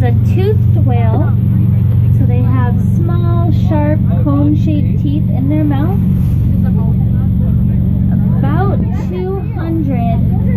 a toothed whale. So they have small, sharp, cone-shaped teeth in their mouth. About 200